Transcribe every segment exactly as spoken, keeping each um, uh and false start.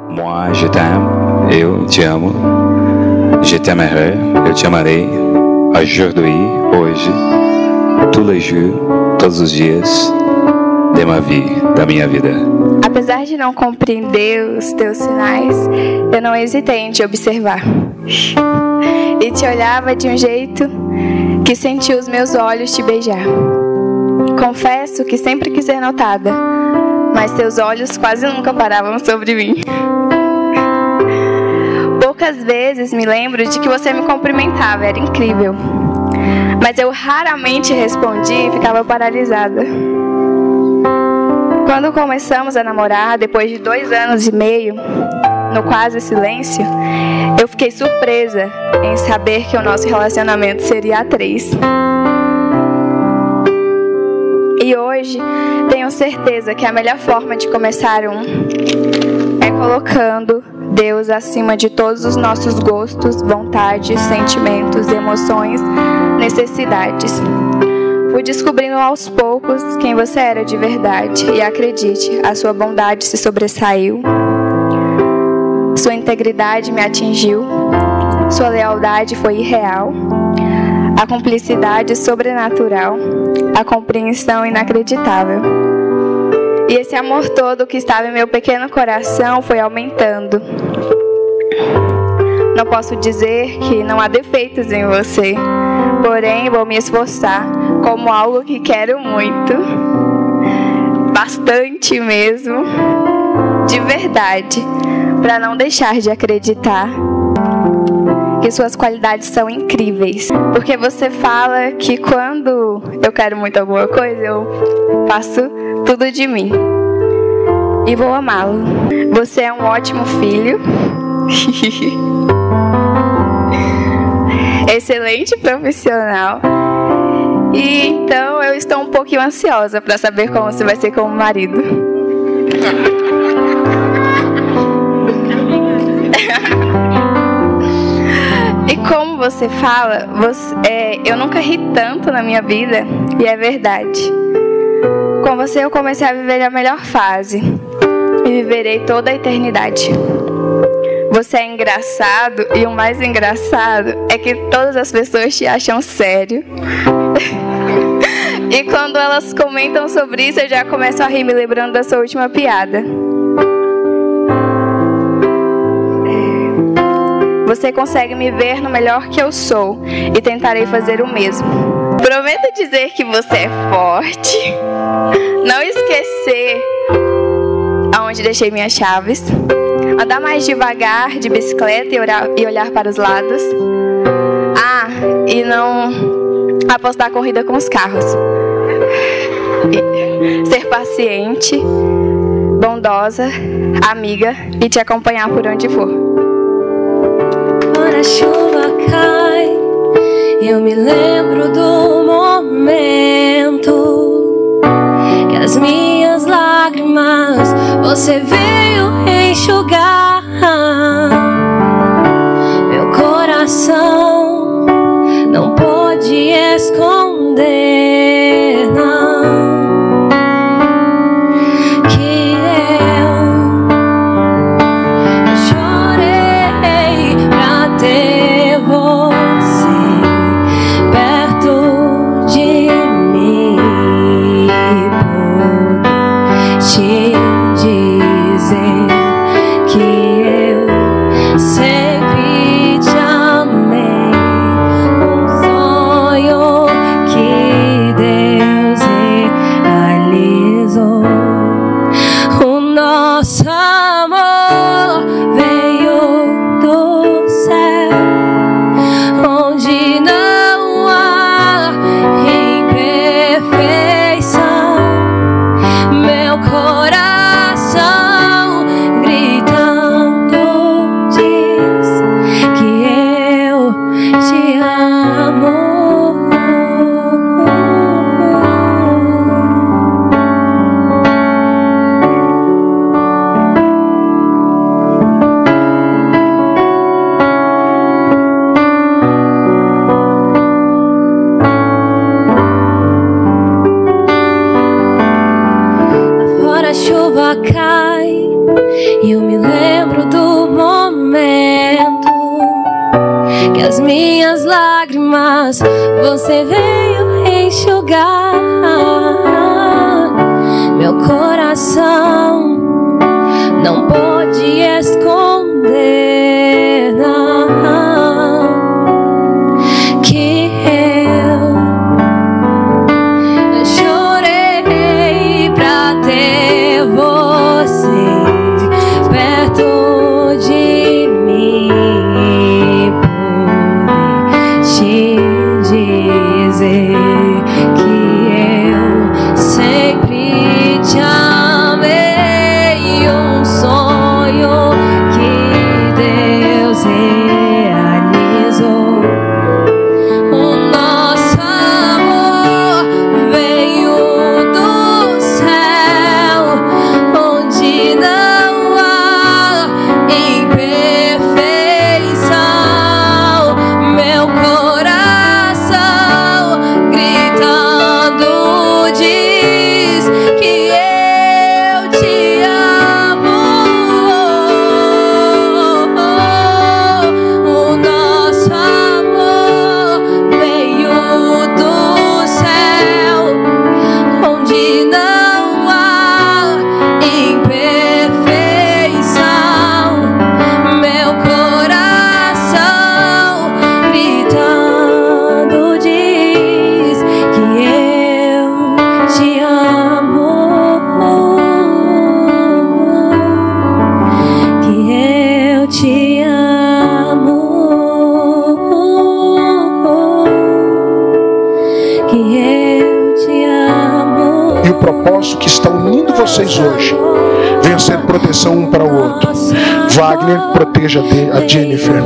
Moi, je t'aime, eu te amo. Je t'aimerai, eu te amarei. Aujourd'hui, hoje, tous les jours, todos os dias de ma vie, da minha vida. Apesar de não compreender os teus sinais, eu não hesitei em te observar. E te olhava de um jeito que senti os meus olhos te beijar. Confesso que sempre quis ser notada, mas teus olhos quase nunca paravam sobre mim. Poucas vezes me lembro de que você me cumprimentava, era incrível. Mas eu raramente respondia e ficava paralisada. Quando começamos a namorar, depois de dois anos e meio, no quase silêncio, eu fiquei surpresa em saber que o nosso relacionamento seria a três. E hoje, tenho certeza que a melhor forma de começar um é colocando Deus acima de todos os nossos gostos, vontades, sentimentos, emoções, necessidades. Fui descobrindo aos poucos quem você era de verdade. E acredite, a sua bondade se sobressaiu. Sua integridade me atingiu. Sua lealdade foi irreal. A cumplicidade sobrenatural. A compreensão inacreditável. E esse amor todo que estava em meu pequeno coração foi aumentando. Não posso dizer que não há defeitos em você, porém vou me esforçar como algo que quero muito, bastante mesmo, de verdade, para não deixar de acreditar que suas qualidades são incríveis. Porque você fala que quando eu quero muito alguma coisa, eu faço tudo de mim e vou amá-lo. Você é um ótimo filho. Excelente profissional. E então eu estou um pouquinho ansiosa para saber como você vai ser como marido. E como você fala, você, é, eu nunca ri tanto na minha vida, e é verdade. Com você eu comecei a viver a melhor fase e viverei toda a eternidade. Você é engraçado e o mais engraçado é que todas as pessoas te acham sério. E quando elas comentam sobre isso, eu já começo a rir me lembrando da sua última piada. Você consegue me ver no melhor que eu sou e tentarei fazer o mesmo. Prometo dizer que você é forte, não esquecer aonde deixei minhas chaves, andar mais devagar de bicicleta e olhar, e olhar para os lados. Ah, e não apostar corrida com os carros. E ser paciente, bondosa, amiga e te acompanhar por onde for. Quando a chuva cai, eu me lembro do momento que as minhas lágrimas você veio enxugar. Meu coração não pode esconder, não, que eu chorei pra ter você perto de mim, poder te dizer que lembro do momento que as minhas lágrimas você veio enxugar. Meu coração não pode esconder, não, que eu, eu chorei pra ter você perto de mim, poder te dizer que eu sempre te amei. Um sonho que Deus realizou. O nosso amor veio do céu, onde não há imperfeição. Meu coração gritando diz que eu te amo. O nosso amor veio do céu, onde não há imperfeição. Meu coração gritando diz que eu te amo, que eu te amo, que eu te amo. E o propósito que está unindo vocês hoje venha ser proteção um para o outro. Wagner, proteja a Jennifer.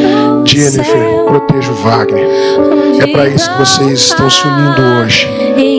Jennifer, proteja o Wagner. É para isso que vocês estão se unindo hoje.